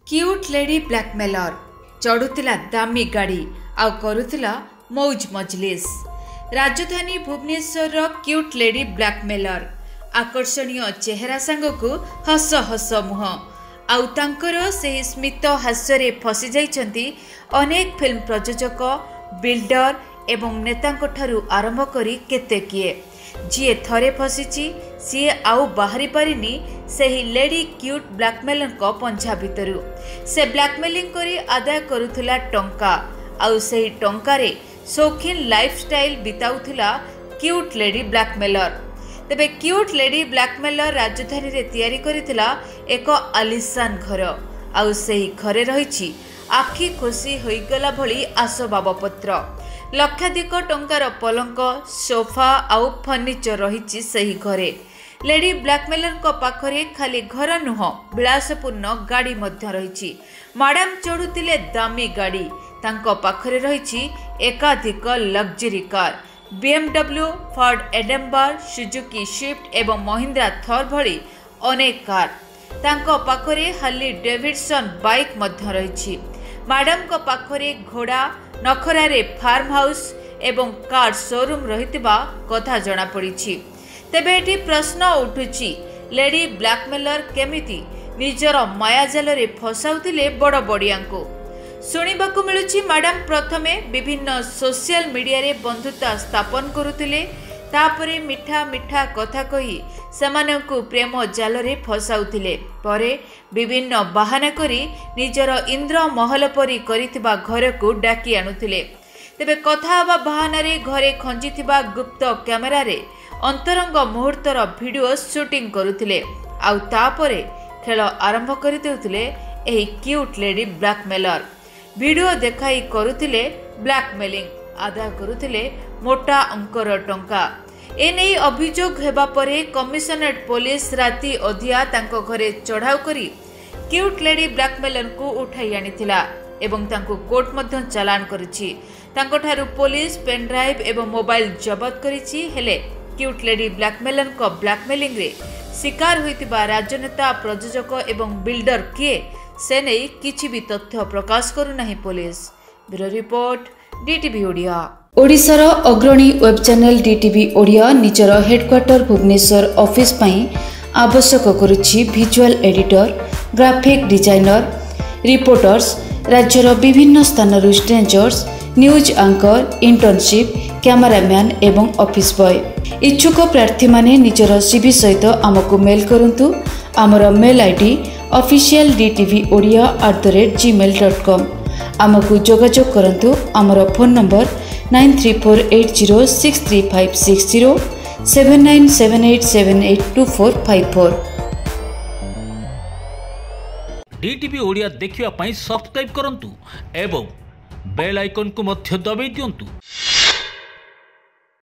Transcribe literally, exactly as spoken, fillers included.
Cute lady blackmailer चढ़ुला दामी गाड़ी आउ करुला मौज मजलिस। राजधानी भुवनेश्वर क्यूट लेडी ब्लैकमेलर आकर्षणीय चेहरा सांगकु हस हस मुह आउ तांकर सेही स्मित हास्ୟରେ फसी जाइछंती अनेक फिल्म प्रयोजक बिल्डर एवं नेतांक ठारू आरंभ करी केते किए जीए थरे फसीची सीए आउ बाहरी पारिनी सेही लेडी क्यूट ब्लैकमेलर को पंछा भितरु से ब्लैकमेलिंग करी आदाय करुथुला टंका आउ सेही टंकारे शौकीन लाइफस्टाइल बिताउथुला क्यूट लेडी ब्लैकमेलर। तेबे क्यूट लेडी ब्लैकमेलर राजधानी रे तैयारी करिथिला एक आलिशान घर आउ सेही घरे रहिछि आखि खुशी होइगला भली आसबाबपत्र लक्षाधिक टंकार पलंक सोफा आउ फर्निचर रहिछि सेही घरे। लेडी ब्लैकमेलर को पाखरे खाली घर नुह विलासपूर्ण गाड़ी मध्य रहिछि। मैडम चढ़ुतिले दामी गाड़ी तांको पाखरे रहिछि एकाधिक लग्जरी कार बीएमडब्ल्यू फोर्ड एडेम्बर सुजुकी स्विफ्ट एवं महिंद्रा थर भली अनेक कार तांको पाखरे हार्ली डेविडसन बाइक मध्य रहिछि। मैडम को पाखरे घोड़ा नखरारे फार्म हाउस एवं कार शोरूम रहितिबा कथा जणा पड़िछि। तेबे एठी प्रश्न उठुछि लेडी ब्लैकमेलर केमिति निजर मायाजाल रे फसाउतिले बड़ बड़ियांको। शुणिबाकु मिलुछि मैडम प्रथमे विभिन्न सोशल मीडिया रे बंधुता स्थापन करुतिले तापरे मिठा मिठा कथा कही सेमानंकु प्रेम जाल रे फसाउतिले परे विभिन्न बहाना करी निजर इंद्र महल परी करिथिबा घर को डाकी आनुतिले। तेबे कथा हवा बहाना रे घरे खंजिथिबा गुप्त कैमेरा रे अंतरंग मुहूर्तर वीडियो शूटिंग करुतिले आउ तापरे खेल आरंभ करि देउतिले एही क्यूट लेडी ब्लैकमेलर। वीडियो देखाई करुतिले ब्लैकमेलिंग आदाय करुतिले मोटा अंकर टंका। एने अभियोग हेबा परे कमिशनरेट पुलिस राति अधिया तांको घरे चढ़ाऊ करी क्यूट लेडी ब्लैकमेलर को उठाई आनिथिला एवं तांको कोर्ट मध्य चालान करिछि। तांको ठारू पुलिस पेन ड्राइव एवं मोबाइल जबत करिछि हेले क्यूट लेडी ब्लैकमेलर को ब्लैकमेलिंग रे शिकार होइतिबा राजनेता प्रयोजक एवं बिल्डर किए से नहीं किछि भी तथ्य प्रकाश करू नाही police. Bureau report DTV Odia. ओडिशार अग्रणी वेब चैनल डीटीवी ओडिया निजर हेडक्वार्टर भुवनेश्वर ऑफिस पई आवश्यक करुछि visual editor graphic designer reporters राज्यर विभिन्न स्थानरू strangers news anchor internship cameraman एवं ऑफिस बॉय। इच्छुक प्रार्थी माने निजर सीवी सहित आमको मेल करंतु। आमर mail ID official DTV Odia at the rate Gmail dot com. आमको जोगाजोग करंतु। आमर phone number nine three four eight zero six three five six zero seven nine seven eight seven eight two four five four. DTV Odia देखिवा पई subscribe करंतु एवं bell icon को मध्य दबाई दियंतु।